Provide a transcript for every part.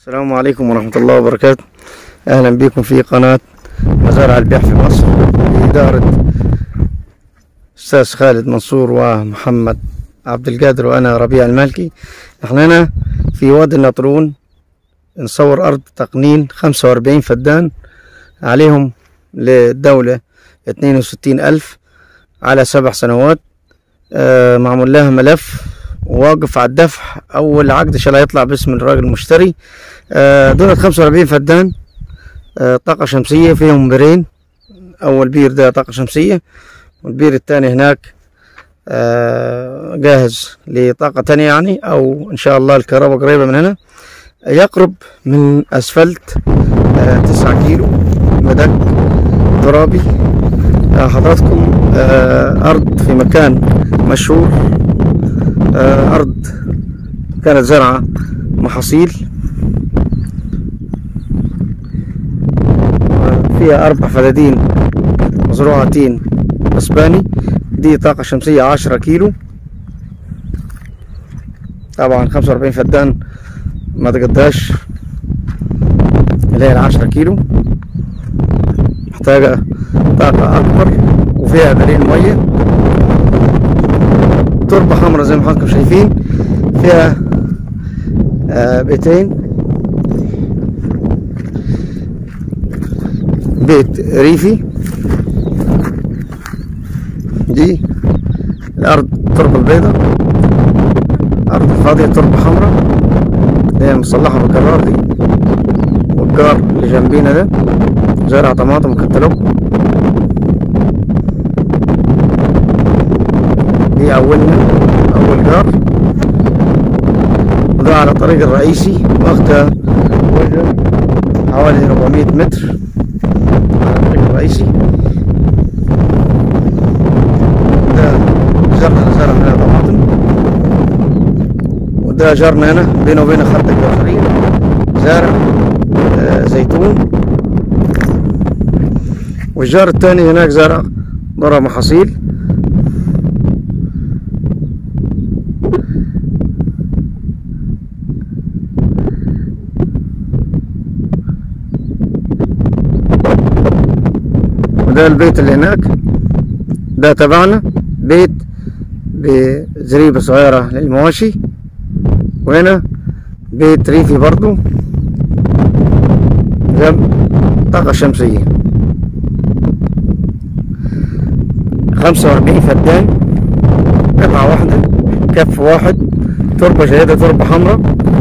السلام عليكم ورحمة الله وبركاته. أهلا بكم في قناة مزارع البيع في مصر بإدارة أستاذ خالد منصور ومحمد عبد القادر وأنا ربيع المالكي. احنا هنا في وادي النطرون نصور أرض تقنين 45 فدان عليهم للدولة 62,000 على 7 سنوات. معمول لها ملف واقف على الدفع. أول عقد شال هيطلع باسم الراجل المشتري. دولة 45 فدان طاقة شمسية، فيهم بيرين. أول بير ده طاقة شمسية، والبير الثاني هناك جاهز لطاقة تانية يعني، أو إن شاء الله الكهرباء قريبة من هنا. يقرب من أسفلت 9 كيلو مدق ترابي. حضراتكم أرض في مكان مشهور، أرض كانت زرعة محاصيل، فيها 4 فدادين مزروعة تين اسباني. دي طاقة شمسية 10 كيلو. طبعا 45 فدان ما تقداش اللي هي 10 كيلو، محتاجة طاقة أكبر، وفيها دليل مية. تربة حمراء زي ما حضراتكم شايفين. فيها بيتين، بيت ريفي. دي الأرض تربة البيضة، أرض فاضية تربة حمراء اللي هي مصلحة بالجرار دي. والجار اللي جنبينا ده زرع طماطم وكتالوج. دي أولنا أول جار، وده على الطريق الرئيسي، واخدة وجه حوالي 400 متر على الطريق الرئيسي. ده جارنا اللي زرع هنا طماطم، وده جارنا هنا بينه وبين خط الجوهرية زارع زيتون. والجار التاني هناك زرع ذرة محاصيل. وده البيت اللي هناك ده تبعنا، بيت بزريبة صغيرة للمواشي. وهنا بيت ريفي برضو جنب طاقة شمسية. 45 فدان، قطعة واحدة، كف واحد، تربة جيدة، تربة حمراء،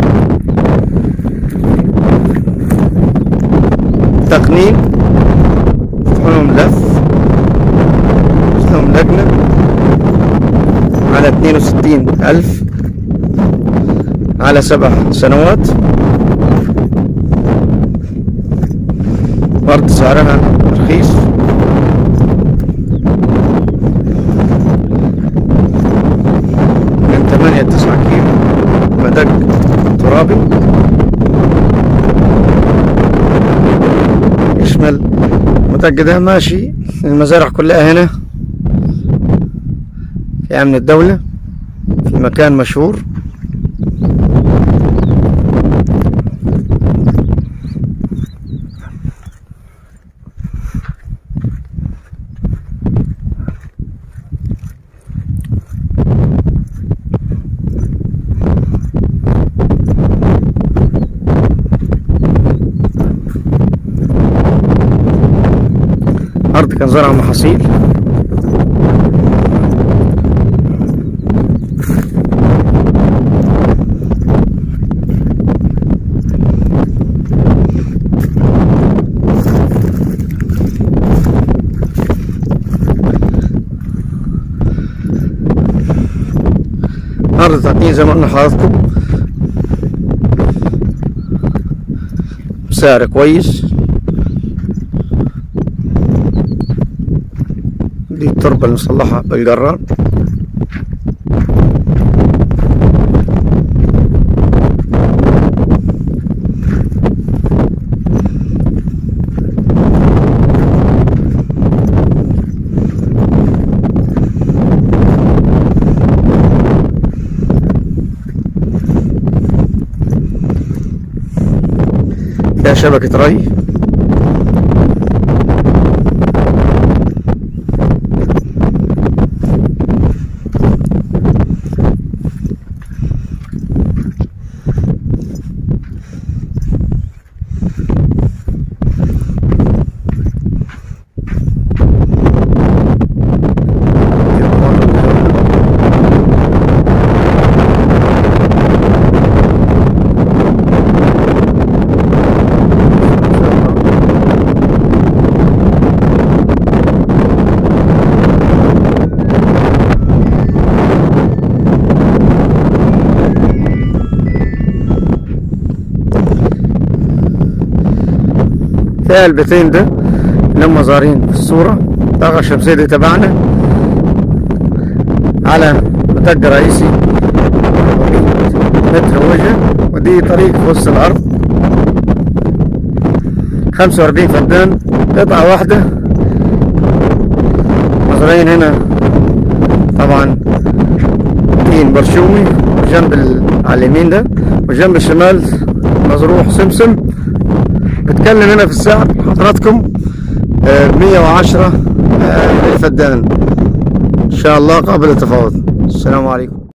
تقنين. لهم لف، لهم لجنة على 62,000 على 7 سنوات. أرض سعرها رخيص. من 8 ل9 كيلو مدق ترابي، يشمل المدق ده ماشي المزارع كلها هنا في أمن الدولة، في مكان مشهور. أرض كان زرع محاصيل. أرض تقنين زي ما قلنا لحضراتكم، بسعر كويس. دي التربة المصلحة بالجرار. فيها شبكة ري. فيها البيتين ده اللي هم ظاهرين في الصورة. الطاقة الشمسية دي تبعنا على متج رئيسي متر وجه، ودي طريق في وسط الأرض 45 فدان قطعة واحدة. مزارعين هنا طبعا تين برشومي، وجنب على اليمين ده، وجنب الشمال مزروع سمسم. بتكلم هنا في السعر حضراتكم 110 فدان، ان شاء الله قابل للتفاوض. السلام عليكم.